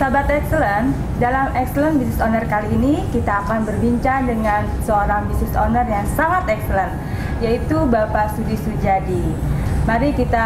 Sahabat Excellent, dalam Excellent Business Owner kali ini kita akan berbincang dengan seorang business owner yang sangat excellent, yaitu Bapak Sudi Sujadi. Mari kita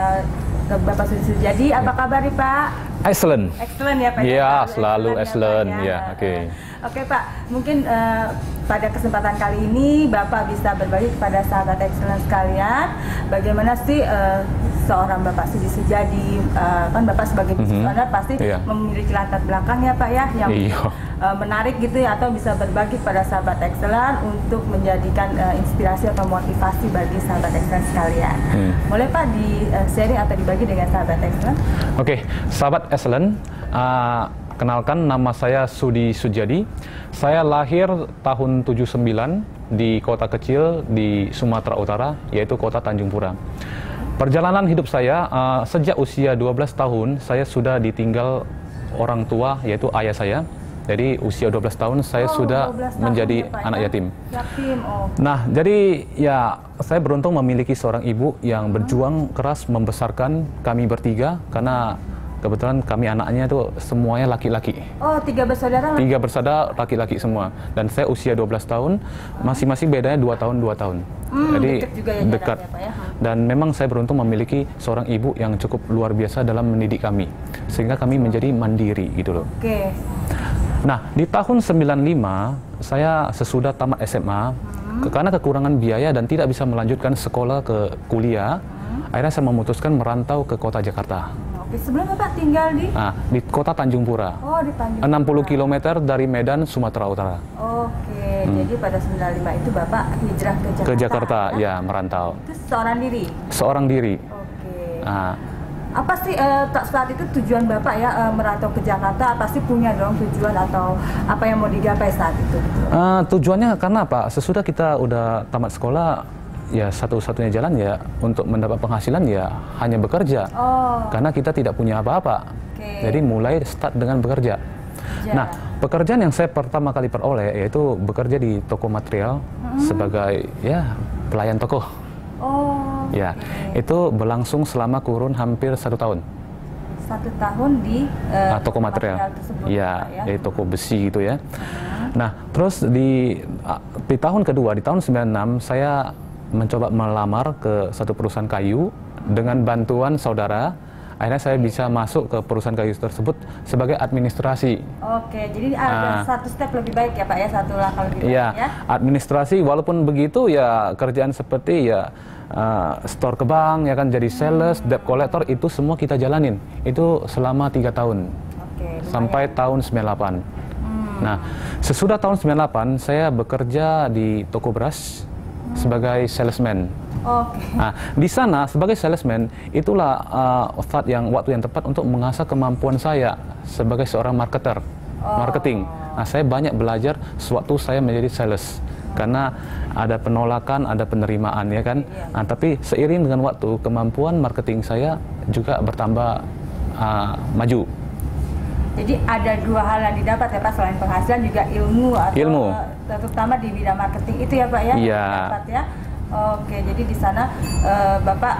ke Bapak Sudi Sujadi. Apa kabar nih Pak? Excellent. Excellent ya Pak? Iya, selalu excellent. Ya, oke. Oke Pak, mungkin pada kesempatan kali ini Bapak bisa berbagi kepada sahabat Excellent sekalian, bagaimana sih seorang Bapak Sudi Sujadi, kan Bapak sebagai business owner pasti memiliki latar belakang ya Pak ya, yang menarik gitu ya, atau bisa berbagi pada sahabat Excellent untuk menjadikan inspirasi atau motivasi bagi sahabat Excellent sekalian. Boleh Pak di sharing atau dibagi dengan sahabat Excellent? Oke, sahabat Excellent, kenalkan nama saya Sudi Sujadi. Saya lahir tahun 79 di kota kecil di Sumatera Utara, yaitu kota Tanjung Pura. Perjalanan hidup saya, sejak usia 12 tahun, saya sudah ditinggal orang tua, yaitu ayah saya. Jadi usia 12 tahun saya sudah menjadi anak yatim. Nah, jadi ya saya beruntung memiliki seorang ibu yang berjuang keras membesarkan kami bertiga, karena kebetulan kami anaknya itu semuanya laki-laki. Oh, tiga bersaudara? Tiga bersaudara laki-laki semua. Dan saya usia 12 tahun, masing-masing bedanya 2 tahun, 2 tahun. Jadi dekat juga ya, dekat. Ya, Pak, ya? Dan memang saya beruntung memiliki seorang ibu yang cukup luar biasa dalam mendidik kami. Sehingga kami menjadi mandiri gitu loh. Oke. Nah, di tahun 95, saya sesudah tamat SMA, karena kekurangan biaya dan tidak bisa melanjutkan sekolah ke kuliah, akhirnya saya memutuskan merantau ke kota Jakarta. Oke, sebelum Bapak tinggal di? Nah, di kota Tanjung Pura. Oh, di Tanjung Pura. 60 km dari Medan, Sumatera Utara. Oke, jadi pada 95 itu Bapak hijrah ke Jakarta? Ke Jakarta, ya, merantau. Itu seorang diri? Seorang diri. Oke. Nah, apa sih saat itu tujuan Bapak ya merantau ke Jakarta? Pasti punya dong tujuan atau apa yang mau digapai saat itu? Tujuannya karena apa? Sesudah kita udah tamat sekolah, ya satu-satunya jalan ya untuk mendapat penghasilan ya hanya bekerja. Karena kita tidak punya apa-apa. Jadi mulai start dengan bekerja. Nah, pekerjaan yang saya pertama kali peroleh yaitu bekerja di toko material sebagai ya pelayan toko. Ya, itu berlangsung selama kurun hampir 1 tahun. 1 tahun di toko material tersebut, ya, di toko besi gitu ya. Nah, terus di tahun kedua, di tahun 96, saya mencoba melamar ke satu perusahaan kayu dengan bantuan saudara. Akhirnya saya bisa masuk ke perusahaan kayu tersebut sebagai administrasi. Oke, jadi ada satu step lebih baik ya Pak ya, satu langkah lebih baik ya. Administrasi, walaupun begitu ya kerjaan seperti ya store ke bank, ya kan, jadi sales, debt collector, itu semua kita jalanin. Itu selama 3 tahun. Sampai tahun 98. Nah, sesudah tahun 98 saya bekerja di toko beras sebagai salesman. Nah, di sana sebagai salesman itulah waktu yang tepat untuk mengasah kemampuan saya sebagai seorang marketing. Nah, saya banyak belajar sewaktu saya menjadi sales, karena ada penolakan, ada penerimaan ya kan. Nah, tapi seiring dengan waktu kemampuan marketing saya juga bertambah maju. Jadi ada 2 hal yang didapat ya Pak, selain penghasilan juga ilmu, terutama di bidang marketing itu ya Pak ya? Iya. Ya. Oke, jadi di sana Bapak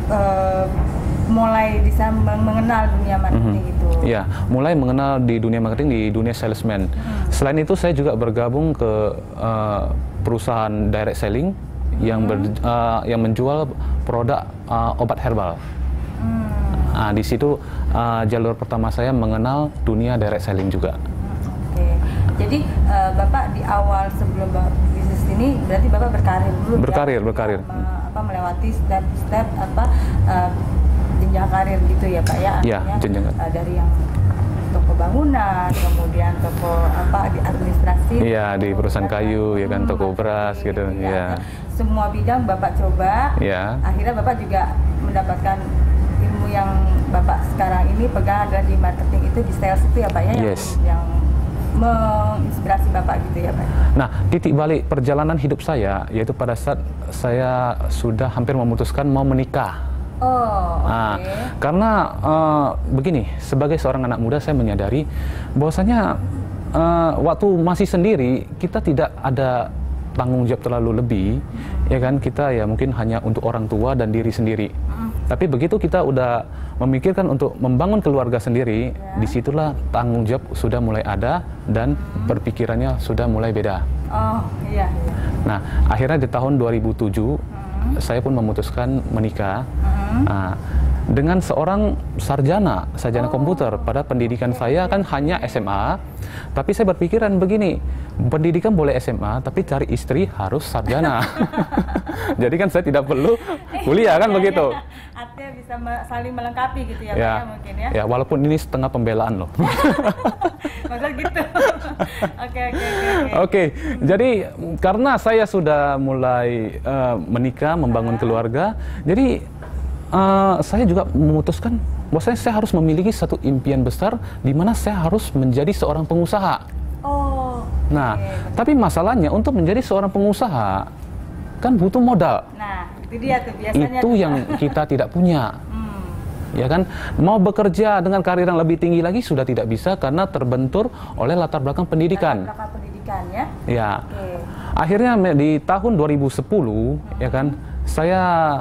mulai bisa mengenal dunia marketing itu. Iya, mulai mengenal di dunia marketing, di dunia salesman. Selain itu saya juga bergabung ke perusahaan direct selling yang menjual produk obat herbal. Nah, di situ jalur pertama saya mengenal dunia direct selling juga. Oke, jadi Bapak di awal sebelum bisnis ini berarti Bapak berkarir dulu? Berkarir. Melewati step-step jenjang karir gitu ya Pak ya? Iya, jenjang. Dari yang toko bangunan, kemudian toko di administrasi. Iya, di perusahaan kayu ya kan, toko beras gitu. Iya. Semua bidang Bapak coba. Iya. Akhirnya Bapak juga mendapatkan ilmu yang Bapak sekarang ini pegang adalah di marketing itu, di sales itu ya Pak ya? Yang menginspirasi Bapak gitu ya Pak? Nah, titik balik perjalanan hidup saya yaitu pada saat saya sudah hampir memutuskan mau menikah. Nah, karena begini, sebagai seorang anak muda saya menyadari bahwasanya waktu masih sendiri kita tidak ada tanggung jawab terlalu lebih, ya kan, kita ya mungkin hanya untuk orang tua dan diri sendiri. Tapi begitu kita udah memikirkan untuk membangun keluarga sendiri, disitulah tanggung jawab sudah mulai ada dan berpikirannya sudah mulai beda. Oh, iya. Nah, akhirnya di tahun 2007 saya pun memutuskan menikah dengan seorang sarjana komputer. Pada pendidikan saya kan hanya SMA, tapi saya berpikiran begini, pendidikan boleh SMA, tapi cari istri harus sarjana. Jadi kan saya tidak perlu kuliah kan begitu. Artinya bisa saling melengkapi gitu ya, Pak, ya mungkin ya. Ya, walaupun ini setengah pembelaan loh. Masa gitu. Oke. Jadi karena saya sudah mulai menikah, membangun keluarga, jadi saya juga memutuskan bahwasanya saya harus memiliki satu impian besar di mana saya harus menjadi seorang pengusaha. Nah, tapi masalahnya untuk menjadi seorang pengusaha kan butuh modal. Nah, itu dia tuh biasanya. Itu yang kita tidak punya. Ya kan, mau bekerja dengan karir yang lebih tinggi lagi sudah tidak bisa karena terbentur oleh latar belakang pendidikan. Latar belakang pendidikan ya. Ya. Akhirnya di tahun 2010 ya kan, saya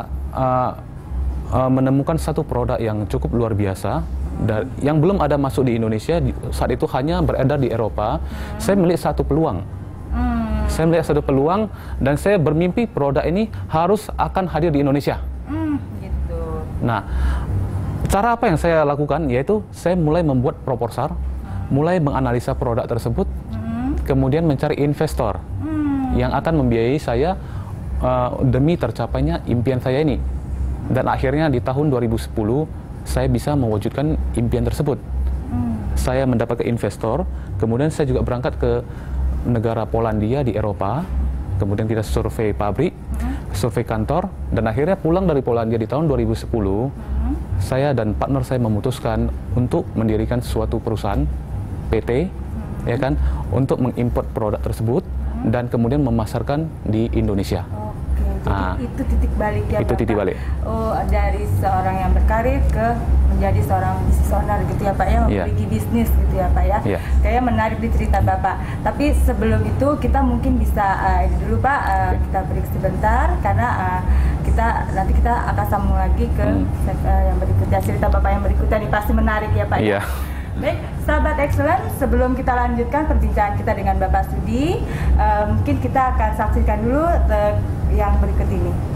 menemukan satu produk yang cukup luar biasa yang belum ada masuk di Indonesia, saat itu hanya beredar di Eropa. Saya melihat satu peluang. Saya melihat satu peluang dan saya bermimpi produk ini harus akan hadir di Indonesia. Gitu. Nah, cara apa yang saya lakukan yaitu saya mulai membuat proposal, mulai menganalisa produk tersebut, kemudian mencari investor yang akan membiayai saya demi tercapainya impian saya ini. Dan akhirnya di tahun 2010 saya bisa mewujudkan impian tersebut. Saya mendapatkan investor, kemudian saya juga berangkat ke negara Polandia di Eropa, kemudian kita survei pabrik, survei kantor, dan akhirnya pulang dari Polandia di tahun 2010, saya dan partner saya memutuskan untuk mendirikan suatu perusahaan PT, ya kan, untuk mengimport produk tersebut dan kemudian memasarkan di Indonesia. Jadi itu titik balik ya, itu Pak? Titik balik. Oh, dari seorang yang berkarir ke menjadi seorang business owner gitu ya, Pak ya, memiliki bisnis gitu ya, Pak ya. Kayaknya menarik di cerita Bapak. Tapi sebelum itu kita mungkin bisa ini dulu, Pak, kita break sebentar karena nanti kita akan sambung lagi ke yang berikutnya, cerita Bapak yang berikutnya ini pasti menarik ya, Pak ya. Baik, sahabat Excellent, sebelum kita lanjutkan perbincangan kita dengan Bapak Sudi, mungkin kita akan saksikan dulu yang berikut ini.